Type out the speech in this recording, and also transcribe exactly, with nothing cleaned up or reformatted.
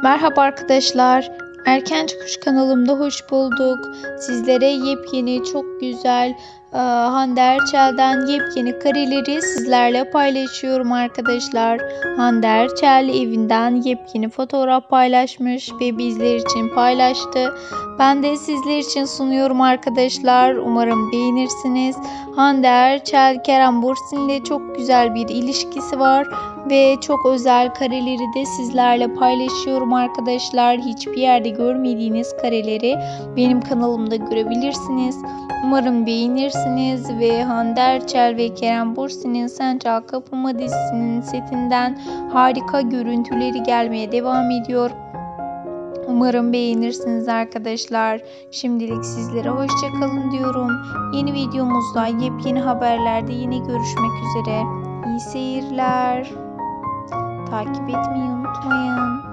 Merhaba arkadaşlar. Erken Çıkış kanalımda hoş bulduk. Sizlere yepyeni, çok güzel e, Hande Erçel'den yepyeni kareleri sizlerle paylaşıyorum arkadaşlar. Hande Erçel evinden yepyeni fotoğraf paylaşmış ve bizler için paylaştı. Ben de sizler için sunuyorum arkadaşlar. Umarım beğenirsiniz. Hande Erçel, Kerem Bürsin ile çok güzel bir ilişkisi var ve çok özel kareleri de sizlerle paylaşıyorum arkadaşlar. Hiçbir yerde görmediğiniz kareleri benim kanalımda görebilirsiniz. Umarım beğenirsiniz ve Hande Erçel ve Kerem Bürsin'in Sen Çal Kapıma dizisinin setinden harika görüntüleri gelmeye devam ediyor. Umarım beğenirsiniz arkadaşlar. Şimdilik sizlere hoşça kalın diyorum. Yeni videomuzda, yepyeni haberlerde yine görüşmek üzere. İyi seyirler. Takip etmeyi unutmayın.